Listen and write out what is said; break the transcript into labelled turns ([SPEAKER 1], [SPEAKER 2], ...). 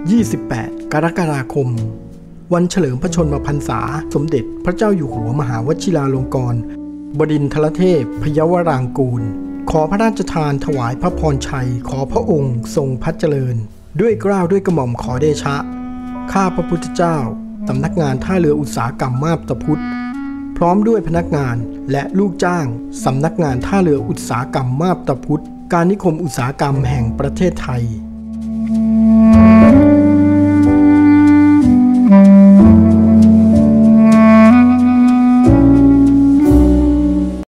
[SPEAKER 1] 28 กรกฎาคมวันเฉลิมพระชนมพรรษาสมเด็จพระเจ้าอยู่หัวมหาวชิราลงกรณ์บดินทรเทพพยวรางกูลขอพระราชทานถวายพระพรชัยขอพระองค์ทรงพระเจริญด้วยเกล้าด้วยกระหม่อมขอเดชะข้าพระพุทธเจ้าสำนักงานท่าเรืออุตสาหกรรมมาบตาพุธพร้อมด้วยพนักงานและลูกจ้างสำนักงานท่าเรืออุตสาหกรรมมาบตาพุธการนิคมอุตสาหกรรมแห่งประเทศไทย